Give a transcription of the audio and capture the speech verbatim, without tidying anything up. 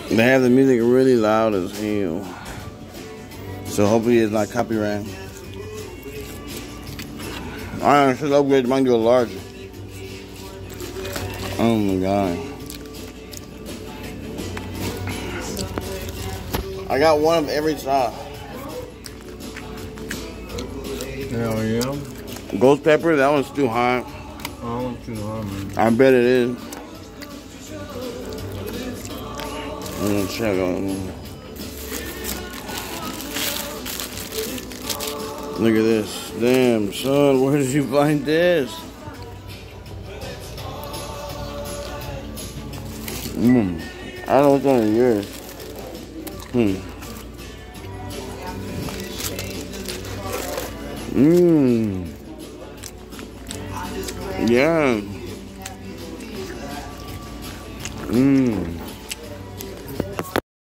They have the music really loud as hell. So hopefully it's not copyright. I should upgrade mine to a larger. Oh my god. I got one of every size. Hell yeah. Ghost pepper, that one's too hot. Oh, too hot, man. I bet it is. I'm gonna check on it. Look at this. Damn, son, where did you find this? Mmm. I don't know what's under yours. Hmm. Mmm. Yeah. Mmm.